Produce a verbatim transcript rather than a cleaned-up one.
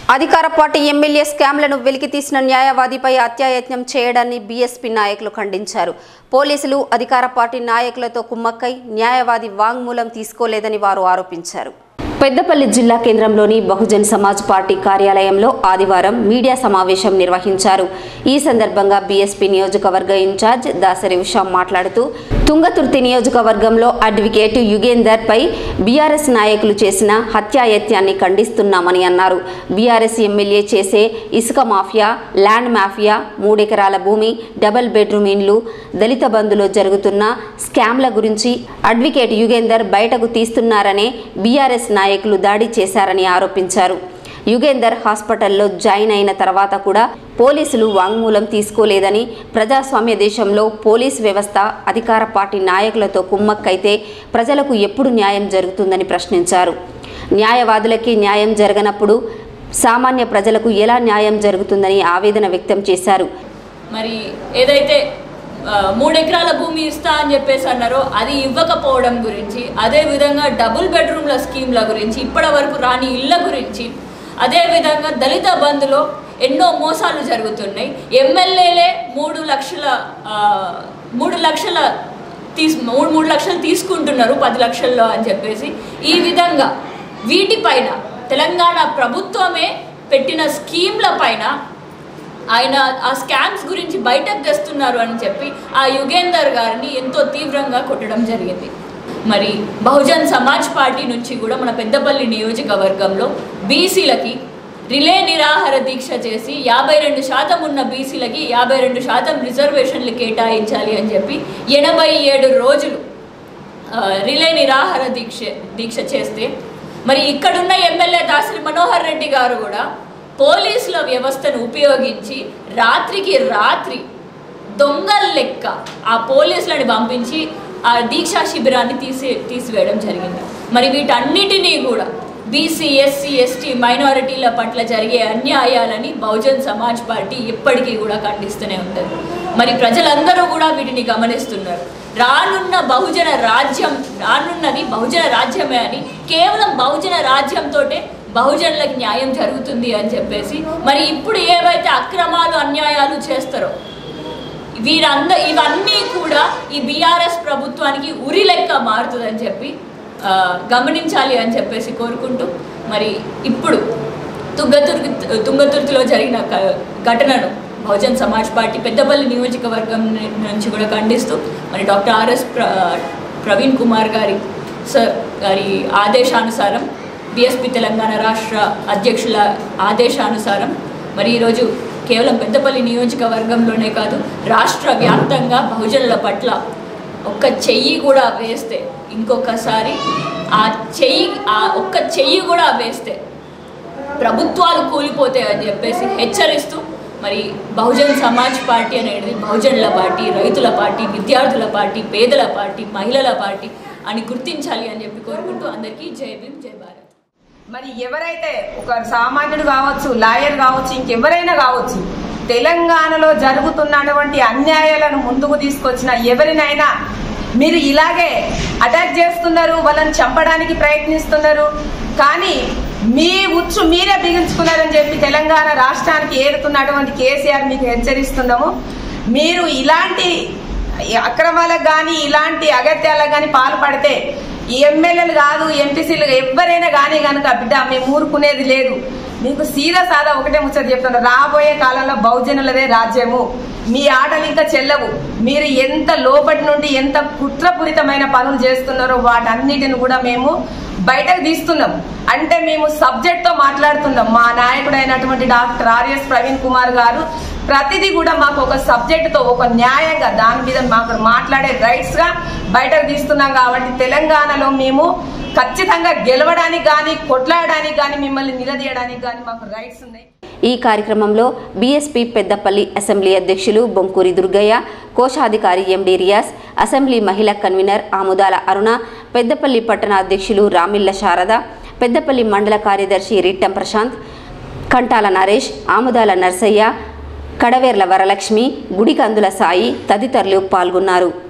అధికార party MLA స్కామ్లను వెలికితీసిన న్యాయవాదిపై హత్యాయత్నం చేయడాన్ని బీఎస్పీ నాయకులు ఖండించారు. పోలీసులు అధికార పార్టీ నాయకులతో కుమ్మక్కై న్యాయవాది వాంగ్మూలం తీసుకోలేదని వారు ఆరోపించారు. పెద్దపల్లి జిల్లా కేంద్రంలోని బహుజన్ సమాజ్ పార్టీ కార్యాలయంలో ఆదివారం మీడియా సమావేశం నిర్వహించారు. ఈ సందర్భంగా బీఎస్పీ నియోజకవర్గ ఇన్ఛార్జ్ దాసరి ఉషా మాట్లాడుతూ తుంగతుర్తి నియోజకవర్గంలో అడ్వకేట్ యుగేందర్ పై బీఆర్ఎస్ నాయకులు చేసిన హత్యాయత్యాన్ని ఖండిస్తున్నామని అన్నారు. బీఆర్ఎస్ ఎమ్మెల్యే చేసే ఇసుక మాఫియా, ల్యాండ్ మాఫియా, మూడెకరాల భూమి, డబుల్ బెడ్రూమ్ ఇండ్లు, దళిత బంధులో జరుగుతున్న స్కామ్ల గురించి అడ్వకేట్ యుగేందర్ బయటకు తీస్తున్నారనే బీఆర్ఎస్ నాయకులు దాడి చేశారని ఆరోపించారు. యుగేందర్ హాస్పిటల్లో జాయిన్ అయిన తర్వాత కూడా పోలీసులు వాంగ్మూలం తీసుకోలేదని, ప్రజాస్వామ్య దేశంలో పోలీస్ వ్యవస్థ అధికార పార్టీ నాయకులతో కుమ్మక్కైతే ప్రజలకు ఎప్పుడు న్యాయం జరుగుతుందని ప్రశ్నించారు. న్యాయవాదులకి న్యాయం జరగనప్పుడు సామాన్య ప్రజలకు ఎలా న్యాయం జరుగుతుందని ఆవేదన వ్యక్తం చేశారు. మరి ఏదైతే మూడెకరాల భూమి ఇస్తా అని చెప్పేసి అన్నారో అది ఇవ్వకపోవడం గురించి, అదేవిధంగా డబుల్ బెడ్రూమ్ల స్కీమ్ల గురించి, ఇప్పటి వరకు రాని ఇళ్ల గురించి, అదేవిధంగా దళిత బంధులో ఎన్నో మోసాలు జరుగుతున్నాయి. ఎమ్మెల్యేలే మూడు లక్షల మూడు లక్షల తీసు మూడు మూడు లక్షలు తీసుకుంటున్నారు పది లక్షల్లో అని చెప్పేసి. ఈ విధంగా వీటిపైన తెలంగాణ ప్రభుత్వమే పెట్టిన స్కీమ్ల పైన ఆయన ఆ స్కామ్స్ గురించి బయటకు తెస్తున్నారు అని చెప్పి ఆ యుగేందర్ గారిని ఎంతో తీవ్రంగా కొట్టడం జరిగింది. మరి బహుజన్ సమాజ్ పార్టీ నుంచి కూడా మన పెద్దపల్లి నియోజకవర్గంలో బీసీలకి రిలే నిరాహార దీక్ష చేసి యాభై రెండు శాతం ఉన్న బీసీలకి యాభై రెండు శాతం రిజర్వేషన్లు కేటాయించాలి అని చెప్పి ఎనభై ఏడు రోజులు రిలే నిరాహార దీక్ష దీక్ష చేస్తే మరి ఇక్కడున్న ఎమ్మెల్యే దాసరి మనోహర్ రెడ్డి గారు కూడా పోలీసుల వ్యవస్థను ఉపయోగించి రాత్రికి రాత్రి దొంగల లెక్క ఆ పోలీసులని పంపించి ఆ దీక్షా శిబిరాన్ని తీసి తీసివేయడం జరిగింది. మరి వీటన్నిటినీ కూడా బీసీ, ఎస్సీ, ఎస్టీ మైనారిటీల పట్ల జరిగే అన్యాయాలని బహుజన్ సమాజ్ పార్టీ ఎప్పటికీ కూడా ఖండిస్తూనే ఉంటుంది. మరి ప్రజలందరూ కూడా వీటిని గమనిస్తున్నారు. రానున్న బహుజన రాజ్యం రానున్నది బహుజన రాజ్యమే అని, కేవలం బహుజన రాజ్యంతో బహుజనులకు న్యాయం జరుగుతుంది అని చెప్పేసి మరి ఇప్పుడు ఏవైతే అక్రమాలు అన్యాయాలు చేస్తారో వీరంద ఇవన్నీ కూడా ఈ బీఆర్ఎస్ ప్రభుత్వానికి ఉరి లెక్క మారుతుందని చెప్పి గమనించాలి అని చెప్పేసి కోరుకుంటూ మరి ఇప్పుడు తుంగతుర్తి తుంగతుర్తిలో జరిగిన ఘటనను బహుజన్ సమాజ్ పార్టీ పెద్దపల్లి నియోజకవర్గం నుంచి కూడా ఖండిస్తూ మరి డాక్టర్ ఆర్ఎస్ ప్రవీణ్ కుమార్ గారి సార్ గారి ఆదేశానుసారం బీఎస్పీ తెలంగాణ రాష్ట్ర అధ్యక్షుల ఆదేశానుసారం మరి ఈరోజు కేవలం పెద్దపల్లి నియోజకవర్గంలోనే కాదు రాష్ట్ర వ్యాప్తంగా బహుజనుల పట్ల ఒక్క చెయ్యి కూడా వేస్తే ఇంకొకసారి ఆ చెయ్యి ఆ ఒక్క చెయ్యి కూడా వేస్తే ప్రభుత్వాలు కూలిపోతాయని చెప్పేసి హెచ్చరిస్తూ మరి బహుజన్ సమాజ్ పార్టీ అనేది బహుజనుల పార్టీ, రైతుల పార్టీ, విద్యార్థుల పార్టీ, పేదల పార్టీ, మహిళల పార్టీ అని గుర్తించాలి అని చెప్పి కోరుకుంటూ అందరికీ జై భీమ్, జై భారత్. మరి ఎవరైతే ఒక సామాన్యుడు కావచ్చు, లాయర్ కావచ్చు, ఇంకెవరైనా కావచ్చు, తెలంగాణలో జరుగుతున్నటువంటి అన్యాయాలను ముందుకు తీసుకొచ్చిన ఎవరినైనా మీరు ఇలాగే అటాక్ చేస్తున్నారు, వాళ్ళని చంపడానికి ప్రయత్నిస్తున్నారు. కానీ మీ ఉచ్చు మీరే బిగించుకున్నారని చెప్పి తెలంగాణ రాష్ట్రానికి ఏరుతున్నటువంటి కేసీఆర్ మీకు హెచ్చరిస్తున్నాము. మీరు ఇలాంటి అక్రమాలకు కానీ ఇలాంటి అగత్యాలకు కానీ పాల్పడితే ఈ ఎమ్మెల్యేలు కాదు, ఎంపీసీలు ఎవరైనా కానీ కనుక బిడ్డ మేము ఊరుకునేది లేదు. మీకు సీదా సాదా ఒకటే ముచ్చట చెప్తున్నారు, రాబోయే కాలంలో బహుజనులదే రాజ్యము, మీ ఆటలు ఇంకా చెల్లవు. మీరు ఎంత లోపటి నుండి ఎంత కుట్రపూరితమైన పనులు చేస్తున్నారో వాటన్నిటిని కూడా మేము బయటకు తీస్తున్నాం. అంటే మేము సబ్జెక్ట్ తో మాట్లాడుతున్నాం. మా నాయకుడు అయినటువంటి డాక్టర్ ఆర్ఎస్ ప్రవీణ్ కుమార్ గారు ప్రతిదీ కూడా మాకు ఒక సబ్జెక్ట్ తో ఒక న్యాయంగా దాని మీద మాకు మాట్లాడే రైట్స్ గా బయటకు తీస్తున్నాం. కాబట్టి తెలంగాణలో మేము ఖచ్చితంగా గెలవడానికి కానీ కొట్లాడడానికి కానీ మిమ్మల్ని నిలదీయడానికి కానీ మాకు రైట్స్ ఉన్నాయి. ఈ కార్యక్రమంలో బీఎస్పీ పెద్దపల్లి అసెంబ్లీ అధ్యక్షులు బొంకూరి దుర్గయ్య, కోశాధికారి ఎండి రియాజ్, అసెంబ్లీ మహిళా కన్వీనర్ ఆముదాల అరుణ, పెద్దపల్లి పట్టణ అధ్యక్షులు రామిళ్ల శారద, పెద్దపల్లి మండల కార్యదర్శి రిట్టం ప్రశాంత్, కంటాల నరేష్, ఆముదాల నర్సయ్య, కడవేర్ల వరలక్ష్మి, గుడికందుల సాయి తదితరులు పాల్గొన్నారు.